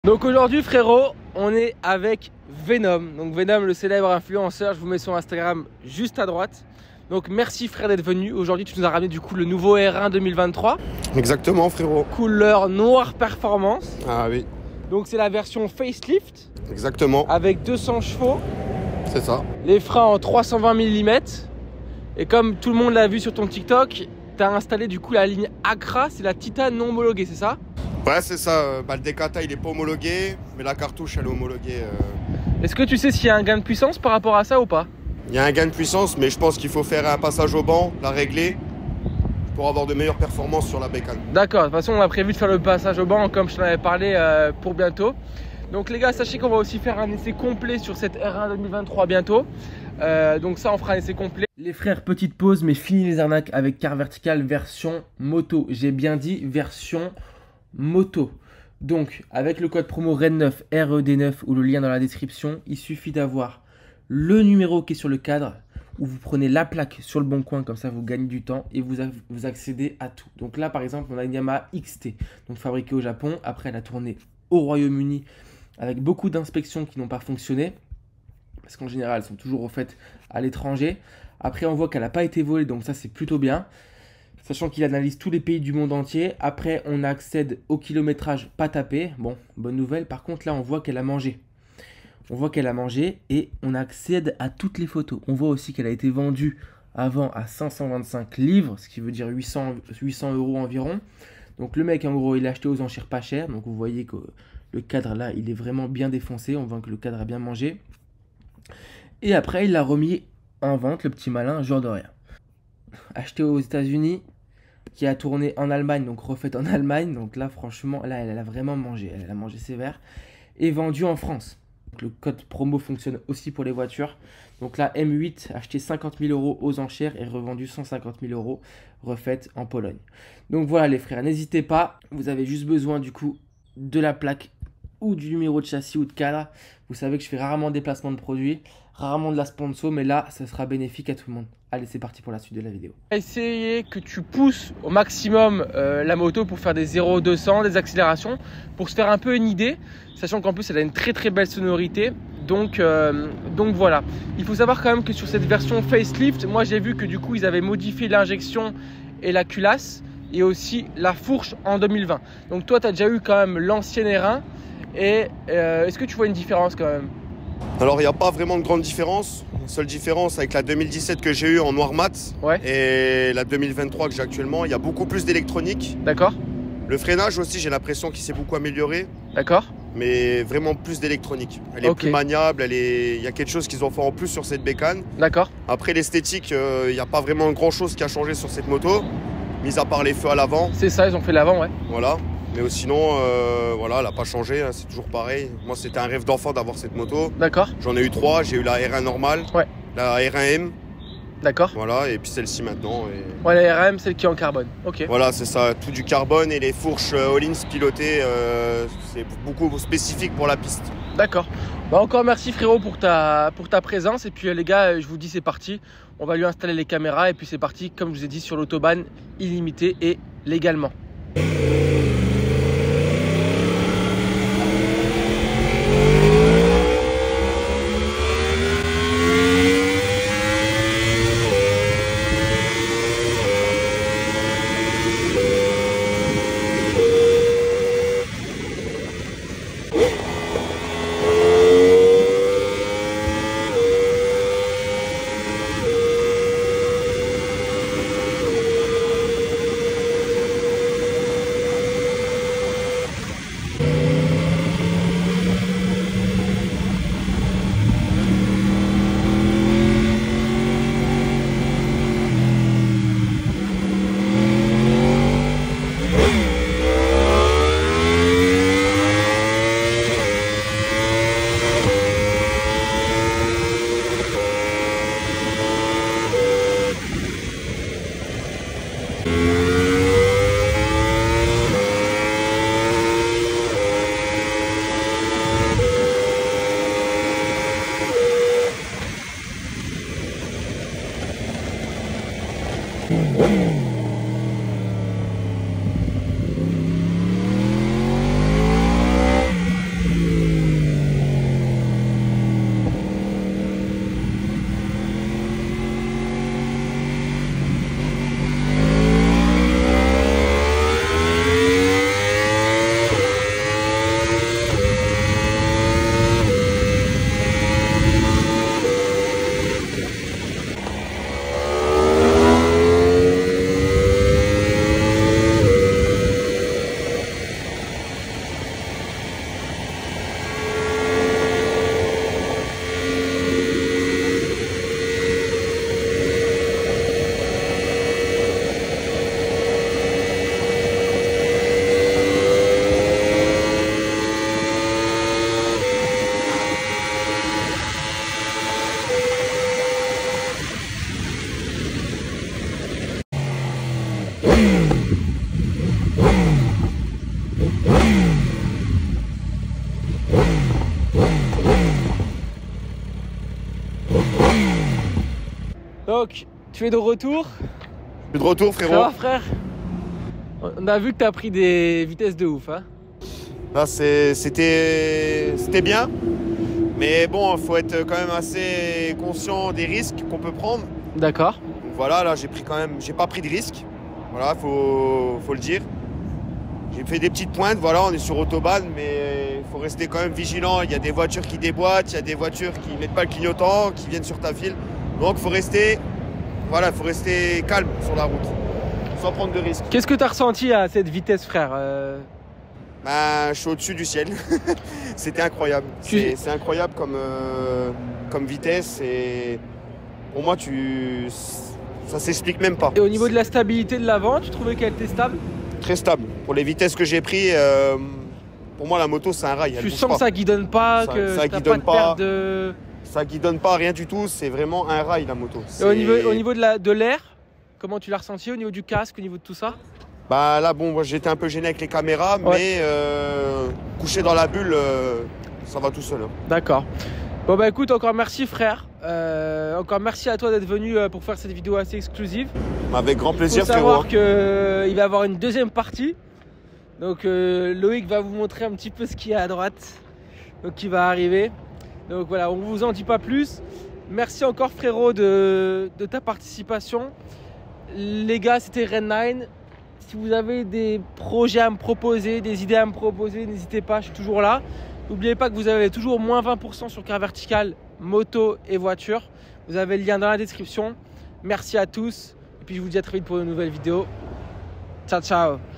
Donc aujourd'hui frérot, on est avec Venom. Donc Venom, le célèbre influenceur, je vous mets son Instagram juste à droite. Donc merci frère d'être venu. Aujourd'hui tu nous as ramené du coup le nouveau R1 2023. Exactement frérot. Couleur noire performance. Ah oui. Donc c'est la version facelift. Exactement. Avec 200 chevaux. C'est ça. Les freins en 320 mm. Et comme tout le monde l'a vu sur ton TikTok, tu as installé du coup la ligne Accra, c'est la titane non homologuée, c'est ça? Ouais, c'est ça. Le Decata il est pas homologué, mais la cartouche elle est homologuée. Est-ce que tu sais s'il y a un gain de puissance par rapport à ça ou pas? Il y a un gain de puissance, mais je pense qu'il faut faire un passage au banc, la régler, pour avoir de meilleures performances sur la bécane. D'accord, de toute façon on a prévu de faire le passage au banc comme je t'en avais parlé pour bientôt. Donc les gars, sachez qu'on va aussi faire un essai complet sur cette R1 2023 bientôt. Donc ça on fera un essai complet. Les frères, petite pause mais fini les arnaques avec Car Vertical version moto. J'ai bien dit version moto. Donc avec le code promo RED9 RED9 ou le lien dans la description, il suffit d'avoir le numéro qui est sur le cadre, où vous prenez la plaque sur le bon coin, comme ça vous gagnez du temps et vous accédez à tout. Donc là par exemple on a une Yamaha XT, donc fabriquée au Japon. Après elle a tourné au Royaume-Uni avec beaucoup d'inspections qui n'ont pas fonctionné, parce qu'en général elles sont toujours refaites à l'étranger. Après on voit qu'elle n'a pas été volée, donc ça c'est plutôt bien, sachant qu'il analyse tous les pays du monde entier. Après on accède au kilométrage pas tapé, bon, bonne nouvelle. Par contre là on voit qu'elle a mangé. On voit qu'elle a mangé et on accède à toutes les photos. On voit aussi qu'elle a été vendue avant à 525 livres, ce qui veut dire 800 € environ. Donc le mec en gros il a acheté aux enchères pas cher, donc vous voyez que le cadre là il est vraiment bien défoncé, on voit que le cadre a bien mangé. Et après il l'a remis en vente, le petit malin, genre de rien. Acheté aux États-Unis, qui a tourné en Allemagne, donc refaite en Allemagne. Donc là franchement, là elle a vraiment mangé, elle a mangé sévère. Et vendu en France. Donc, le code promo fonctionne aussi pour les voitures. Donc là M8 acheté 50 000 € aux enchères et revendu 150 000 €, refaite en Pologne. Donc voilà les frères, n'hésitez pas, vous avez juste besoin du coup de la plaque ou du numéro de châssis ou de cadre. Vous savez que je fais rarement des placements de produits, rarement de la sponsor, mais là ça sera bénéfique à tout le monde. Allez, c'est parti pour la suite de la vidéo. Essayez que tu pousses au maximum la moto pour faire des 0-200, des accélérations, pour se faire un peu une idée, sachant qu'en plus elle a une très belle sonorité. Donc voilà. Il faut savoir quand même que sur cette version facelift, moi j'ai vu que du coup ils avaient modifié l'injection et la culasse et aussi la fourche en 2020. Donc toi tu as déjà eu quand même l'ancienne R1 et est-ce que tu vois une différence quand même? Alors il n'y a pas vraiment de grande différence. La seule différence avec la 2017 que j'ai eue en noir mat, ouais, et la 2023 que j'ai actuellement, il y a beaucoup plus d'électronique. D'accord. Le freinage aussi, j'ai l'impression qu'il s'est beaucoup amélioré. D'accord. Mais vraiment plus d'électronique. Elle est plus maniable, il y a quelque chose qu'ils ont fait en plus sur cette bécane. D'accord. Après l'esthétique, il n'y a pas vraiment grand chose qui a changé sur cette moto, mis à part les feux à l'avant. C'est ça, ils ont fait l'avant, ouais. Voilà. Mais sinon, voilà, elle n'a pas changé, hein, c'est toujours pareil. Moi, c'était un rêve d'enfant d'avoir cette moto. D'accord. J'en ai eu 3, j'ai eu la R1 normale, ouais, la R1M. D'accord. Voilà, et puis celle-ci maintenant. Et... ouais, la R1M, celle qui est en carbone. Ok. Voilà, c'est ça, tout du carbone et les fourches Öhlins pilotées, c'est beaucoup spécifique pour la piste. D'accord. Bah encore merci frérot pour ta présence. Et puis les gars, je vous dis c'est parti. On va lui installer les caméras et puis c'est parti, comme je vous ai dit, sur l'autobahn illimité et légalement. Donc, tu es de retour? Je suis de retour, frérot. Ça va, frère? On a vu que tu as pris des vitesses de ouf, hein? Là, c'était bien. Mais bon, il faut être quand même assez conscient des risques qu'on peut prendre. D'accord. Donc voilà, là, j'ai pas pris de risque. Voilà, faut le dire. J'ai fait des petites pointes, voilà, on est sur Autobahn, mais il faut rester quand même vigilant. Il y a des voitures qui déboîtent, il y a des voitures qui mettent pas le clignotant, qui viennent sur ta file. Donc il faut rester calme sur la route, sans prendre de risques. Qu'est-ce que tu as ressenti à cette vitesse, frère? Ben, je suis au-dessus du ciel. C'était incroyable. C'est incroyable comme vitesse. Et pour moi, ça s'explique même pas. Et au niveau de la stabilité de l'avant, tu trouvais qu'elle était stable? Très stable. Pour les vitesses que j'ai pris, pour moi, la moto, c'est un rail. Tu sens que ça guidonne pas, ça guidonne pas. Ça guidonne pas, rien du tout. C'est vraiment un rail, la moto. Et au niveau de l'air, comment tu l'as ressenti au niveau du casque, au niveau de tout ça? Bah là, bon, j'étais un peu gêné avec les caméras, ouais. Mais couché dans la bulle, ça va tout seul. Hein. D'accord. Bon bah écoute, encore merci frère. Encore merci à toi d'être venu pour faire cette vidéo assez exclusive. Avec grand plaisir, frérot. Il faut savoir qu'il va y avoir une deuxième partie. Donc Loïc va vous montrer un petit peu ce qu'il y a à droite. Donc qui va arriver. Donc voilà, on ne vous en dit pas plus. Merci encore frérot de ta participation. Les gars, c'était Red9. Si vous avez des projets à me proposer, des idées à me proposer, n'hésitez pas, je suis toujours là. N'oubliez pas que vous avez toujours moins 20% sur Car Vertical, moto et voiture. Vous avez le lien dans la description. Merci à tous. Et puis je vous dis à très vite pour une nouvelle vidéo. Ciao, ciao.